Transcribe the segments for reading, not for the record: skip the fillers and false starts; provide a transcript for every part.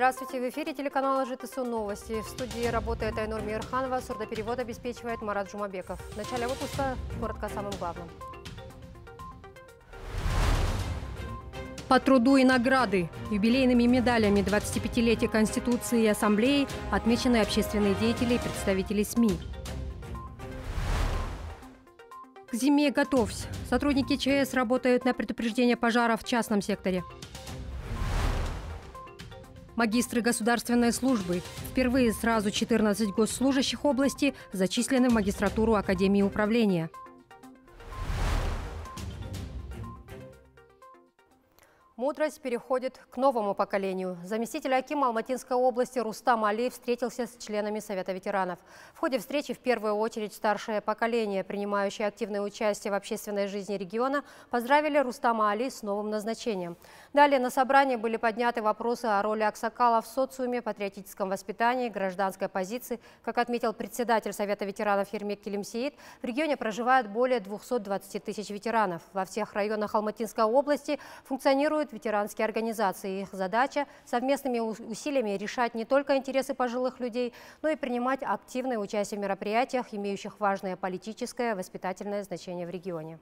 Здравствуйте, в эфире телеканала ЖТСУ новости. В студии работает Айнур Мирханова, сурдоперевод обеспечивает Марат Жумабеков. В начале выпуска коротко о самом главном. По труду и награды. Юбилейными медалями 25-летия Конституции и Ассамблеи отмечены общественные деятели и представители СМИ. К зиме готовься. Сотрудники ЧС работают на предупреждение пожаров в частном секторе. Магистры государственной службы. Впервые сразу 14 госслужащих области зачислены в магистратуру Академии управления. Мудрость переходит к новому поколению. Заместитель акима Алматинской области Рустам Али встретился с членами Совета ветеранов. В ходе встречи в первую очередь старшее поколение, принимающее активное участие в общественной жизни региона, поздравили Рустама Али с новым назначением. Далее на собрании были подняты вопросы о роли аксакала в социуме, патриотическом воспитании, гражданской позиции. Как отметил председатель Совета ветеранов Ермек Келимсеит, в регионе проживает более 220 тысяч ветеранов. Во всех районах Алматинской области функционируют ветеранские организации. Их задача – совместными усилиями решать не только интересы пожилых людей, но и принимать активное участие в мероприятиях, имеющих важное политическое и воспитательное значение в регионе.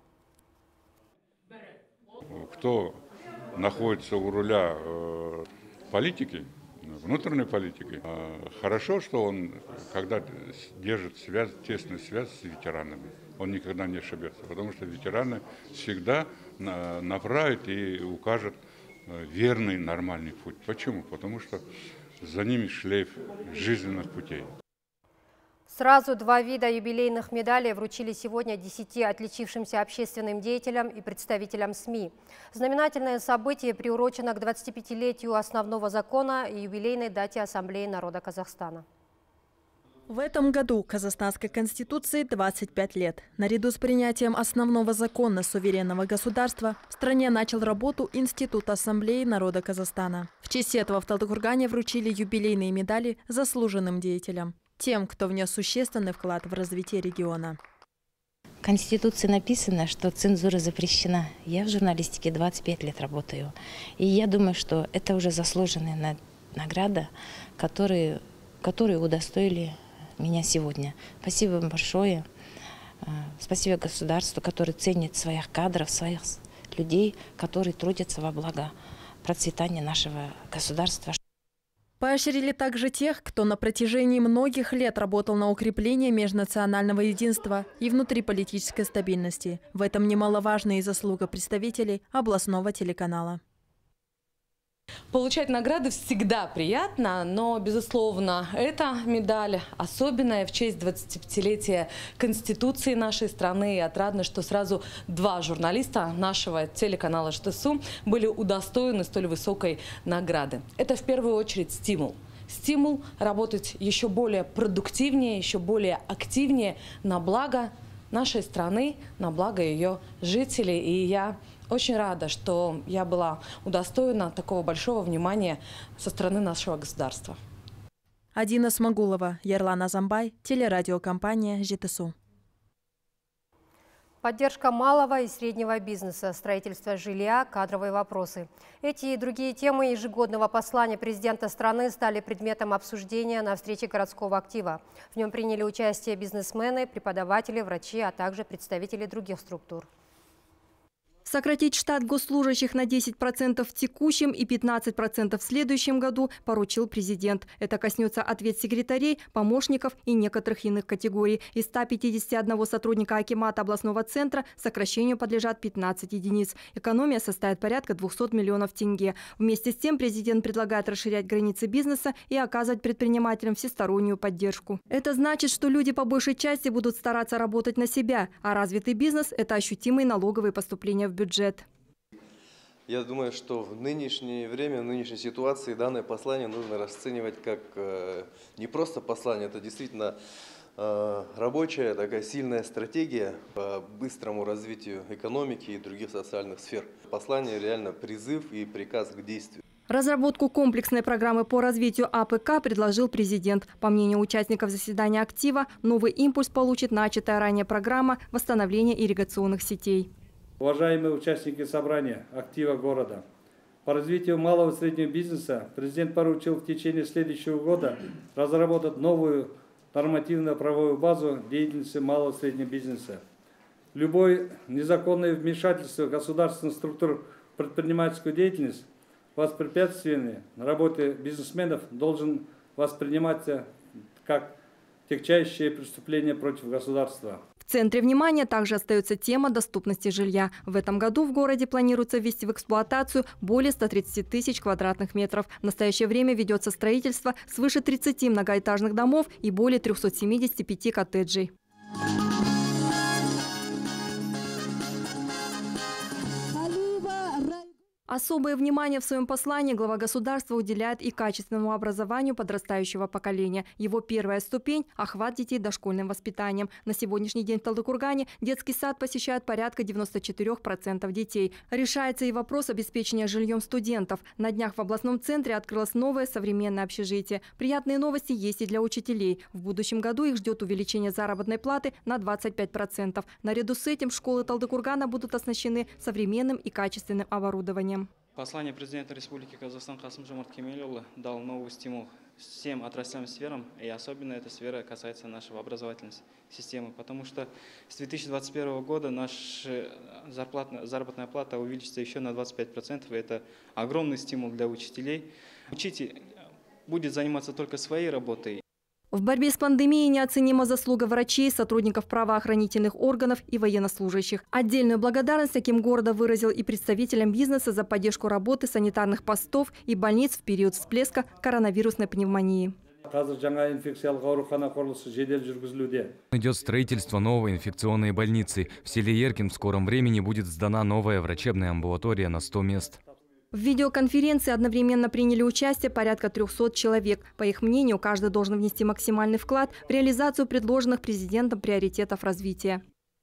Кто находится у руля политики, внутренней политики, хорошо, что он, когда держит тесную связь с ветеранами, он никогда не ошибется, потому что ветераны всегда направят и укажут верный, нормальный путь. Почему? Потому что за ними шлейф жизненных путей. Сразу два вида юбилейных медалей вручили сегодня 10 отличившимся общественным деятелям и представителям СМИ. Знаменательное событие приурочено к 25-летию основного закона и юбилейной дате Ассамблеи народа Казахстана. В этом году Казахстанской Конституции 25 лет. Наряду с принятием основного закона суверенного государства в стране начал работу Институт Ассамблеи народа Казахстана. В честь этого в Талдыкургане вручили юбилейные медали заслуженным деятелям, тем, кто внес существенный вклад в развитие региона. В Конституции написано, что цензура запрещена. Я в журналистике 25 лет работаю. И я думаю, что это уже заслуженная награда, которые удостоили меня сегодня. Спасибо вам большое. Спасибо государству, которое ценит своих кадров, своих людей, которые трудятся во благо процветания нашего государства. Поощрили также тех, кто на протяжении многих лет работал на укрепление межнационального единства и внутриполитической стабильности. В этом немаловажна и заслуга представителей областного телеканала. Получать награды всегда приятно, но, безусловно, эта медаль особенная в честь 25-летия Конституции нашей страны. И отрадно, что сразу два журналиста нашего телеканала ЖТСУ были удостоены столь высокой награды. Это в первую очередь стимул. Стимул работать еще более продуктивнее, еще более активнее на благо нашей страны, на благо ее жителей. И я очень рада, что я была удостоена такого большого внимания со стороны нашего государства. Адина Смагулова, Ярлан Азамбай, телерадиокомпания ЖТСУ. Поддержка малого и среднего бизнеса, строительство жилья, кадровые вопросы. Эти и другие темы ежегодного послания президента страны стали предметом обсуждения на встрече городского актива. В нем приняли участие бизнесмены, преподаватели, врачи, а также представители других структур. Сократить штат госслужащих на 10% в текущем и 15% в следующем году поручил президент. Это коснется ответсекретарей, помощников и некоторых иных категорий. Из 151 сотрудника акимата областного центра сокращению подлежат 15 единиц. Экономия составит порядка 200 миллионов тенге. Вместе с тем президент предлагает расширять границы бизнеса и оказывать предпринимателям всестороннюю поддержку. Это значит, что люди по большей части будут стараться работать на себя, а развитый бизнес – это ощутимые налоговые поступления в бюджет. Я думаю, что в нынешнее время, в нынешней ситуации данное послание нужно расценивать как не просто послание, это действительно рабочая, такая сильная стратегия по быстрому развитию экономики и других социальных сфер. Послание реально призыв и приказ к действию. Разработку комплексной программы по развитию АПК предложил президент. По мнению участников заседания актива, новый импульс получит начатая ранее программа восстановления ирригационных сетей. Уважаемые участники собрания актива города, По развитию малого и среднего бизнеса президент поручил в течение следующего года разработать новую нормативно-правовую базу деятельности малого и среднего бизнеса. Любое незаконное вмешательство государственных структур в предпринимательскую деятельность, воспрепятствие работе бизнесменов должен восприниматься как тягчайшее преступление против государства. В центре внимания также остается тема доступности жилья. В этом году в городе планируется ввести в эксплуатацию более 130 тысяч квадратных метров. В настоящее время ведется строительство свыше 30 многоэтажных домов и более 375 коттеджей. Особое внимание в своем послании глава государства уделяет и качественному образованию подрастающего поколения. Его первая ступень – охват детей дошкольным воспитанием. На сегодняшний день в Талдыкургане детский сад посещает порядка 94% детей. Решается и вопрос обеспечения жильем студентов. На днях в областном центре открылось новое современное общежитие. Приятные новости есть и для учителей. В будущем году их ждет увеличение заработной платы на 25%. Наряду с этим школы Талдыкургана будут оснащены современным и качественным оборудованием. Послание президента Республики Казахстан Касым-Жомарт Кемелұлы дал новый стимул всем отраслям и сферам, и особенно эта сфера касается нашей образовательной системы, потому что с 2021 года наша заработная плата увеличится еще на 25%, и это огромный стимул для учителей. Учитель будет заниматься только своей работой. В борьбе с пандемией неоценима заслуга врачей, сотрудников правоохранительных органов и военнослужащих. Отдельную благодарность таким города выразил и представителям бизнеса за поддержку работы санитарных постов и больниц в период всплеска коронавирусной пневмонии. Идет строительство новой инфекционной больницы. В селе Еркин в скором времени будет сдана новая врачебная амбулатория на 100 мест. В видеоконференции одновременно приняли участие порядка 300 человек. По их мнению, каждый должен внести максимальный вклад в реализацию предложенных президентом приоритетов развития.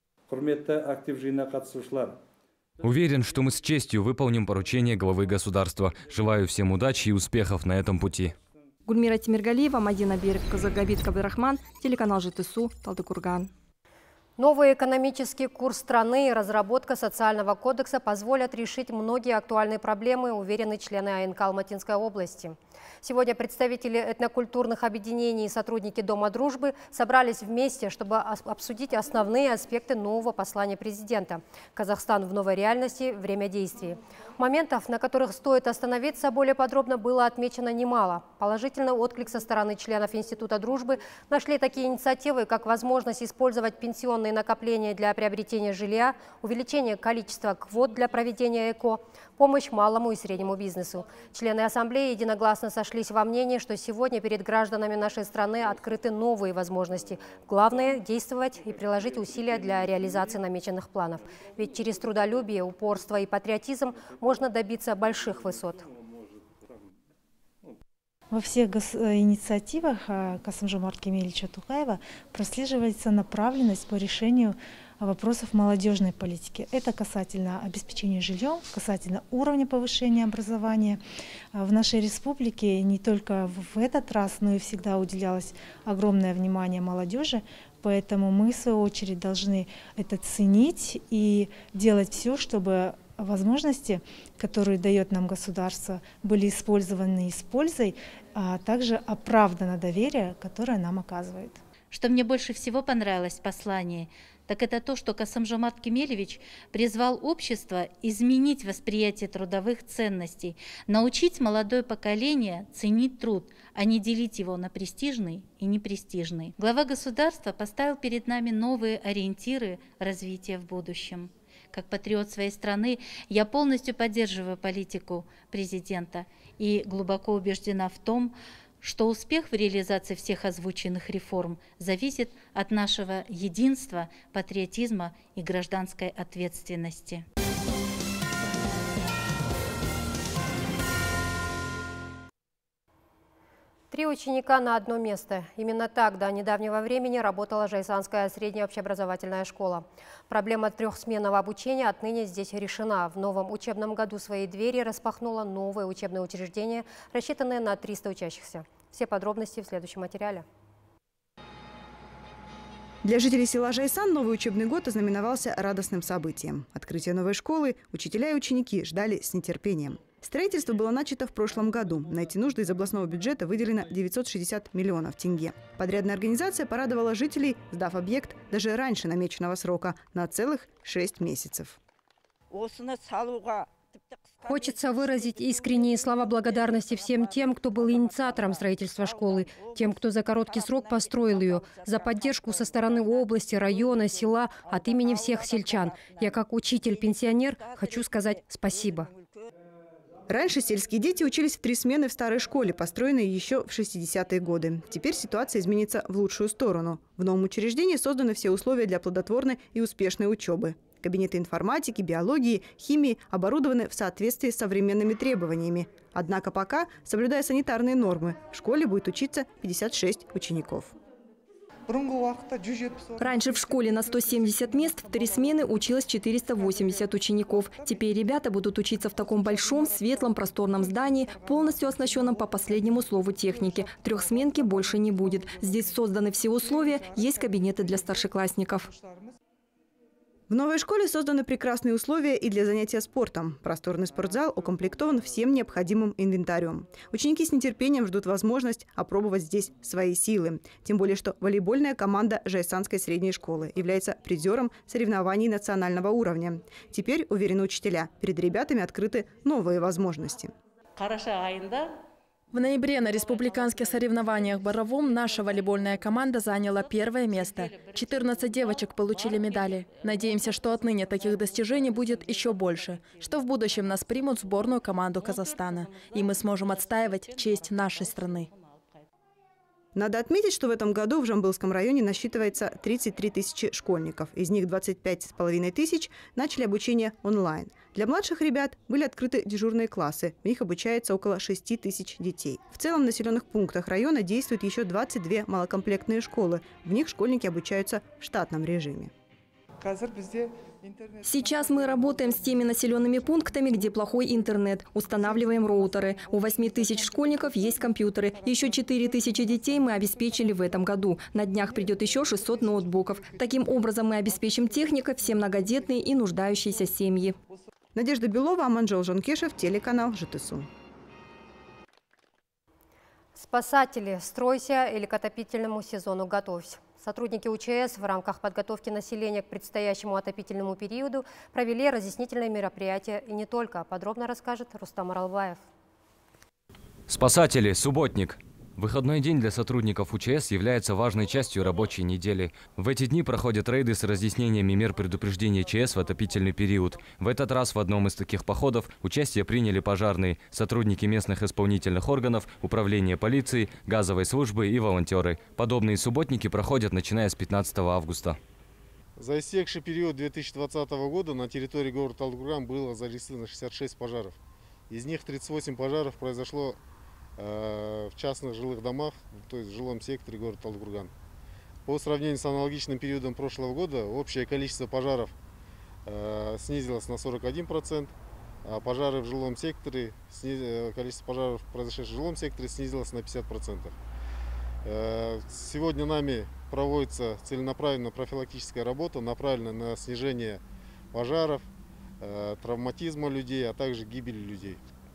Уверен, что мы с честью выполним поручение главы государства. Желаю всем удачи и успехов на этом пути. Гульмира Тимиргалиева, Мадина Берев, Казагабит Кабдрахман, телеканал ЖТСУ, Талдыкурган. Новый экономический курс страны и разработка социального кодекса позволят решить многие актуальные проблемы, уверены члены АНК Алматинской области. Сегодня представители этнокультурных объединений и сотрудники Дома дружбы собрались вместе, чтобы обсудить основные аспекты нового послания президента. Казахстан в новой реальности. Время действий. Моментов, на которых стоит остановиться, более подробно было отмечено немало. Положительный отклик со стороны членов Института дружбы нашли такие инициативы, как возможность использовать пенсионные накопления для приобретения жилья, увеличение количества квот для проведения ЭКО, помощь малому и среднему бизнесу. Члены ассамблеи единогласно сошлись во мнении, что сегодня перед гражданами нашей страны открыты новые возможности. Главное – действовать и приложить усилия для реализации намеченных планов. Ведь через трудолюбие, упорство и патриотизм можно добиться больших высот. Во всех инициативах Касым-Жомарта Кемелевича Токаева прослеживается направленность по решению вопросов молодежной политики. Это касательно обеспечения жильем, касательно уровня повышения образования. В нашей республике не только в этот раз, но и всегда уделялось огромное внимание молодежи, поэтому мы, в свою очередь, должны это ценить и делать все, чтобы возможности, которые дает нам государство, были использованы с пользой, а также оправдано доверие, которое нам оказывает. Что мне больше всего понравилось в послании, так это то, что Касым-Жомарт Кемелевич призвал общество изменить восприятие трудовых ценностей, научить молодое поколение ценить труд, а не делить его на престижный и непрестижный. Глава государства поставил перед нами новые ориентиры развития в будущем. Как патриот своей страны, я полностью поддерживаю политику президента и глубоко убеждена в том, что успех в реализации всех озвученных реформ зависит от нашего единства, патриотизма и гражданской ответственности. Три ученика на одно место. Именно так до недавнего времени работала Жайсанская средняя общеобразовательная школа. Проблема трехсменного обучения отныне здесь решена. В новом учебном году свои двери распахнуло новое учебное учреждение, рассчитанное на 300 учащихся. Все подробности в следующем материале. Для жителей села Жайсан новый учебный год ознаменовался радостным событием. Открытие новой школы учителя и ученики ждали с нетерпением. Строительство было начато в прошлом году. На эти нужды из областного бюджета выделено 960 миллионов тенге. Подрядная организация порадовала жителей, сдав объект даже раньше намеченного срока на целых 6 месяцев. Хочется выразить искренние слова благодарности всем тем, кто был инициатором строительства школы, тем, кто за короткий срок построил ее, за поддержку со стороны области, района, села, от имени всех сельчан. Я как учитель-пенсионер хочу сказать спасибо. Раньше сельские дети учились в 3 смены в старой школе, построенной еще в 60-е годы. Теперь ситуация изменится в лучшую сторону. В новом учреждении созданы все условия для плодотворной и успешной учебы. Кабинеты информатики, биологии, химии оборудованы в соответствии с современными требованиями. Однако пока, соблюдая санитарные нормы, в школе будет учиться 56 учеников. Раньше в школе на 170 мест в 3 смены училось 480 учеников. Теперь ребята будут учиться в таком большом, светлом, просторном здании, полностью оснащенном по последнему слову техники. Трехсменки больше не будет. Здесь созданы все условия, есть кабинеты для старшеклассников. В новой школе созданы прекрасные условия и для занятия спортом. Просторный спортзал укомплектован всем необходимым инвентарем. Ученики с нетерпением ждут возможность опробовать здесь свои силы. Тем более, что волейбольная команда Жайсанской средней школы является призером соревнований национального уровня. Теперь, уверены учителя, перед ребятами открыты новые возможности. В ноябре на республиканских соревнованиях в Боровом наша волейбольная команда заняла 1-е место. 14 девочек получили медали. Надеемся, что отныне таких достижений будет еще больше, что в будущем нас примут в сборную команду Казахстана, и мы сможем отстаивать честь нашей страны. Надо отметить, что в этом году в Жамбылском районе насчитывается 33 тысячи школьников. Из них 25,5 тысяч начали обучение онлайн. Для младших ребят были открыты дежурные классы. В них обучается около 6 тысяч детей. В целом в населенных пунктах района действуют еще 22 малокомплектные школы. В них школьники обучаются в штатном режиме. Сейчас мы работаем с теми населенными пунктами, где плохой интернет. Устанавливаем роутеры. У 8 тысяч школьников есть компьютеры. Еще 4 тысячи детей мы обеспечили в этом году. На днях придет еще 600 ноутбуков. Таким образом мы обеспечим техникой все многодетные и нуждающиеся семьи. Надежда Белова, Аманжол Жонкешев, телеканал ЖТСУ. Спасатели, стройся или к отопительному сезону готовься. Сотрудники УЧС в рамках подготовки населения к предстоящему отопительному периоду провели разъяснительные мероприятия и не только. Подробно расскажет Рустам Аралбаев. Спасатели, субботник. Выходной день для сотрудников УЧС является важной частью рабочей недели. В эти дни проходят рейды с разъяснениями мер предупреждения ЧС в отопительный период. В этот раз в одном из таких походов участие приняли пожарные, сотрудники местных исполнительных органов, управления полиции, газовой службы и волонтеры. Подобные субботники проходят начиная с 15 августа. За истекший период 2020 года на территории города Талдыкурган было зарегистрировано 66 пожаров. Из них 38 пожаров произошло в частных жилых домах, то есть в жилом секторе города Талдыкурган. По сравнению с аналогичным периодом прошлого года общее количество пожаров снизилось на 41%, а пожары в жилом секторе, количество пожаров, произошедших в жилом секторе, снизилось на 50%. Сегодня нами проводится целенаправленная профилактическая работа, направленная на снижение пожаров, травматизма людей, а также гибели людей.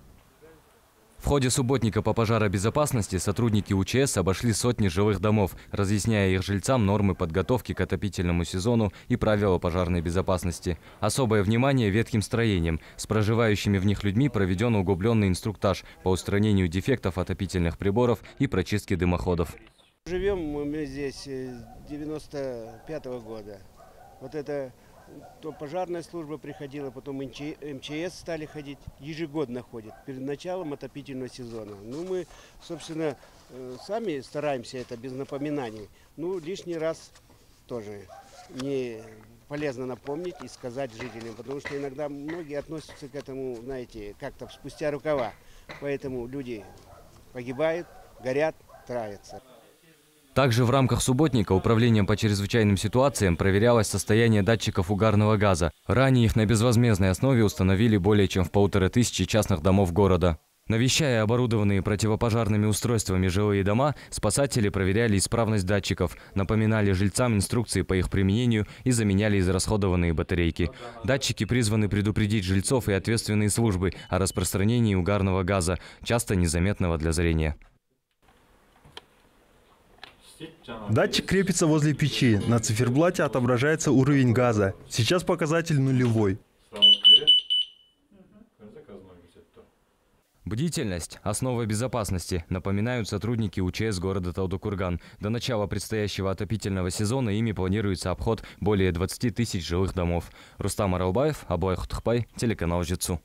В ходе субботника по пожаробезопасности сотрудники УЧС обошли сотни жилых домов, разъясняя их жильцам нормы подготовки к отопительному сезону и правила пожарной безопасности. Особое внимание ветхим строениям. С проживающими в них людьми проведен углубленный инструктаж по устранению дефектов отопительных приборов и прочистке дымоходов. Живем мы здесь 95-го года. Вот это то пожарная служба приходила, потом МЧС стали ходить, ежегодно ходят перед началом отопительного сезона. Ну, мы, собственно, сами стараемся это без напоминаний. Ну, лишний раз тоже не полезно напомнить и сказать жителям, потому что иногда многие относятся к этому, знаете, как-то спустя рукава. Поэтому люди погибают, горят, травятся. Также в рамках субботника управлением по чрезвычайным ситуациям проверялось состояние датчиков угарного газа. Ранее их на безвозмездной основе установили более чем в 1500 частных домов города. Навещая оборудованные противопожарными устройствами жилые дома, спасатели проверяли исправность датчиков, напоминали жильцам инструкции по их применению и заменяли израсходованные батарейки. Датчики призваны предупредить жильцов и ответственные службы о распространении угарного газа, часто незаметного для зрения. Датчик крепится возле печи. На циферблате отображается уровень газа. Сейчас показатель нулевой. Бдительность – основа безопасности, напоминают сотрудники УЧС города Талдыкурган. До начала предстоящего отопительного сезона ими планируется обход более 20 тысяч жилых домов. Рустам Аралбаев, Аблай Хутхпай, телеканал Жицу.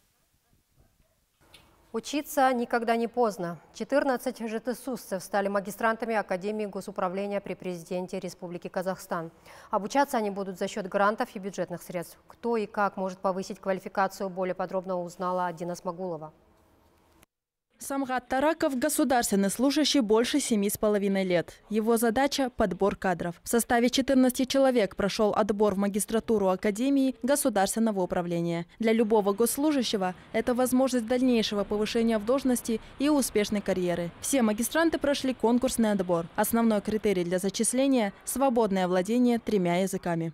Учиться никогда не поздно. 14 житесусцев стали магистрантами Академии госуправления при президенте Республики Казахстан. Обучаться они будут за счет грантов и бюджетных средств. Кто и как может повысить квалификацию, более подробно узнала Дина Смагулова. Самгат Тараков – государственный служащий больше 7,5 лет. Его задача – подбор кадров. В составе 14 человек прошел отбор в магистратуру Академии государственного управления. Для любого госслужащего это возможность дальнейшего повышения в должности и успешной карьеры. Все магистранты прошли конкурсный отбор. Основной критерий для зачисления – свободное владение 3 языками.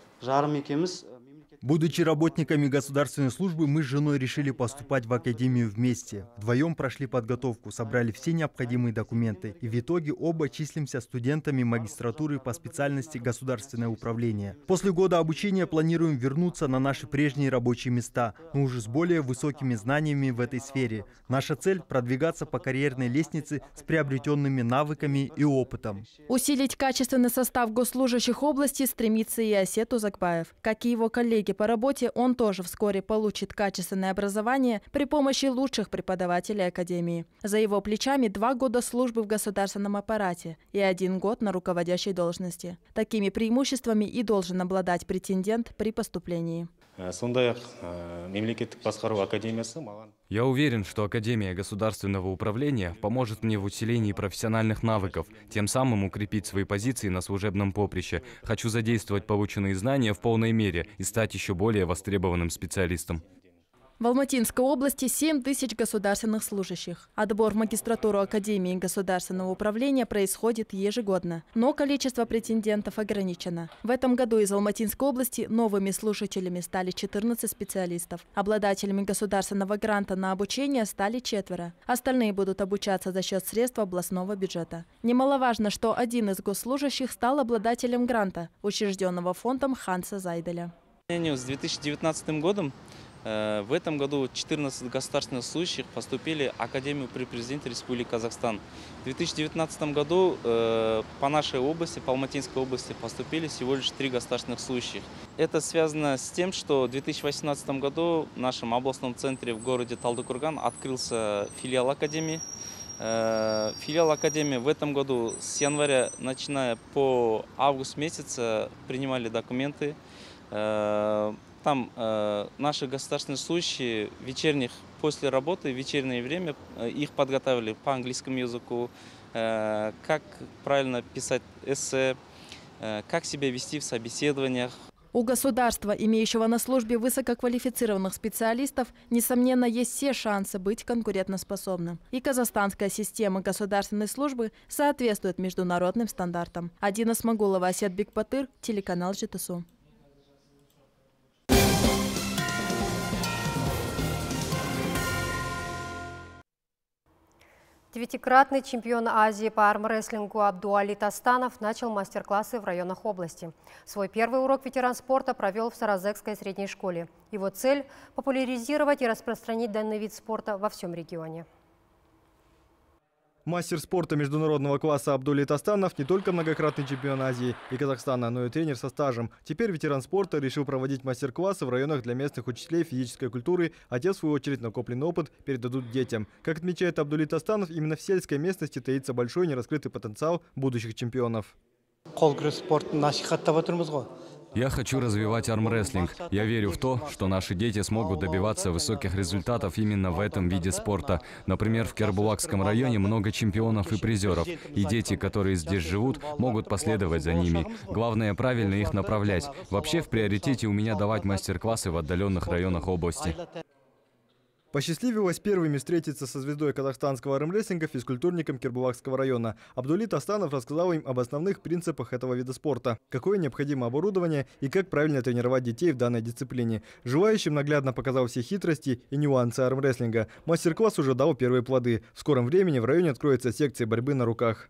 Будучи работниками государственной службы, мы с женой решили поступать в академию вместе. Вдвоем прошли подготовку, собрали все необходимые документы. И в итоге оба числимся студентами магистратуры по специальности государственное управление. После года обучения планируем вернуться на наши прежние рабочие места, но уже с более высокими знаниями в этой сфере. Наша цель – продвигаться по карьерной лестнице с приобретенными навыками и опытом. Усилить качественный состав госслужащих области стремится и Асет Узакбаев. Как и его коллеги по работе, он тоже вскоре получит качественное образование при помощи лучших преподавателей Академии. За его плечами 2 года службы в государственном аппарате и 1 год на руководящей должности. Такими преимуществами и должен обладать претендент при поступлении. Я уверен, что Академия государственного управления поможет мне в усилении профессиональных навыков, тем самым укрепить свои позиции на служебном поприще. Хочу задействовать полученные знания в полной мере и стать еще более востребованным специалистом. В Алматинской области 7 тысяч государственных служащих. Отбор в магистратуру Академии государственного управления происходит ежегодно, но количество претендентов ограничено. В этом году из Алматинской области новыми слушателями стали 14 специалистов. Обладателями государственного гранта на обучение стали 4. Остальные будут обучаться за счет средств областного бюджета. Немаловажно, что один из госслужащих стал обладателем гранта, учрежденного фондом Ханса Зайделя. С 2019 годом в этом году 14 государственных служащих поступили в Академию при президенте Республики Казахстан. В 2019 году по нашей области, по Алматинской области, поступили всего лишь 3 государственных служащих. Это связано с тем, что в 2018 году в нашем областном центре в городе Талдыкурган открылся филиал Академии. Филиал Академии в этом году с января, начиная по август месяца, принимали документы. Там наши государственные служащие после работы, в вечернее время их подготовили по английскому языку, как правильно писать эссе, как себя вести в собеседованиях. У государства, имеющего на службе высококвалифицированных специалистов, несомненно, есть все шансы быть конкурентоспособным. И казахстанская система государственной службы соответствует международным стандартам. Дина Смагулова, Асет Бекбатыр, телеканал ЖТСУ. Девятикратный чемпион Азии по армрестлингу Абдуали Тастанов начал мастер-классы в районах области. Свой первый урок ветеран спорта провел в Саразекской средней школе. Его цель – популяризировать и распространить данный вид спорта во всем регионе. Мастер спорта международного класса Абдуали Тастанов не только многократный чемпион Азии и Казахстана, но и тренер со стажем. Теперь ветеран спорта решил проводить мастер-классы в районах для местных учителей физической культуры, а те, в свою очередь, накопленный опыт передадут детям. Как отмечает Абдуали Тастанов, именно в сельской местности таится большой нераскрытый потенциал будущих чемпионов. Я хочу развивать армрестлинг. Я верю в то, что наши дети смогут добиваться высоких результатов именно в этом виде спорта. Например, в Кербулакском районе много чемпионов и призеров. И дети, которые здесь живут, могут последовать за ними. Главное, правильно их направлять. Вообще, в приоритете у меня давать мастер-классы в отдаленных районах области. Посчастливилось первыми встретиться со звездой казахстанского армрестлинга, физкультурником Кербулакского района. Абдулит Астанов рассказал им об основных принципах этого вида спорта, какое необходимо оборудование и как правильно тренировать детей в данной дисциплине. Желающим наглядно показал все хитрости и нюансы армрестлинга. Мастер-класс уже дал первые плоды. В скором времени в районе откроется секция борьбы на руках.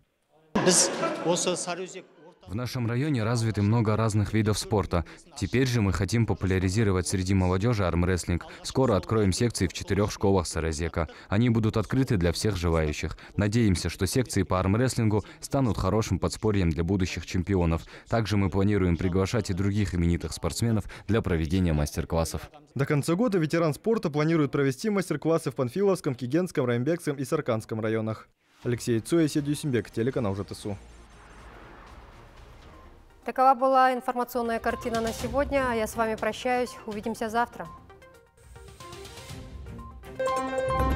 В нашем районе развиты много разных видов спорта. Теперь же мы хотим популяризировать среди молодежи армрестлинг. Скоро откроем секции в 4 школах Саразека. Они будут открыты для всех желающих. Надеемся, что секции по армрестлингу станут хорошим подспорьем для будущих чемпионов. Также мы планируем приглашать и других именитых спортсменов для проведения мастер-классов. До конца года ветеран спорта планирует провести мастер-классы в Панфиловском, Кигенском, Раймбекском и Сарканском районах. Алексей Цой, Седюсимбек, телеканал ЖТСУ. Такова была информационная картина на сегодня. А я с вами прощаюсь. Увидимся завтра.